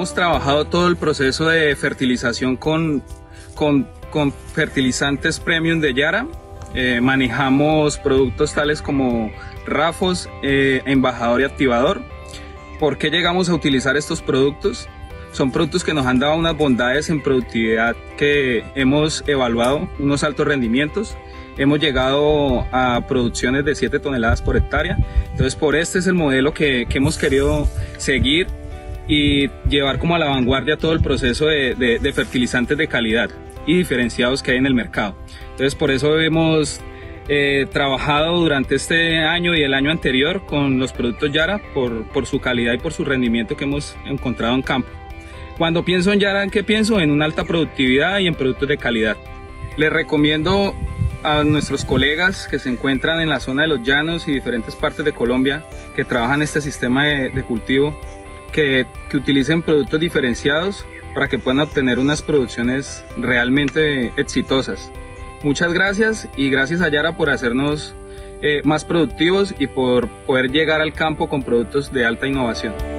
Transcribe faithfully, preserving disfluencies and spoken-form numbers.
hemos trabajado todo el proceso de fertilización con, con, con fertilizantes premium de Yara. Eh, manejamos productos tales como Rafos, eh, Embajador y Activador. ¿Por qué llegamos a utilizar estos productos? Son productos que nos han dado unas bondades en productividad que hemos evaluado, unos altos rendimientos. Hemos llegado a producciones de siete toneladas por hectárea. Entonces, por este es el modelo que, que hemos querido seguir y llevar como a la vanguardia todo el proceso de, de, de fertilizantes de calidad y diferenciados que hay en el mercado. Entonces, por eso hemos eh, trabajado durante este año y el año anterior con los productos Yara por, por su calidad y por su rendimiento que hemos encontrado en campo. Cuando pienso en Yara, ¿en qué pienso? En una alta productividad y en productos de calidad. Les recomiendo a nuestros colegas que se encuentran en la zona de los llanos y diferentes partes de Colombia que trabajan este sistema de, de cultivo que, que utilicen productos diferenciados para que puedan obtener unas producciones realmente exitosas. Muchas gracias y gracias a Yara por hacernos eh, más productivos y por poder llegar al campo con productos de alta innovación.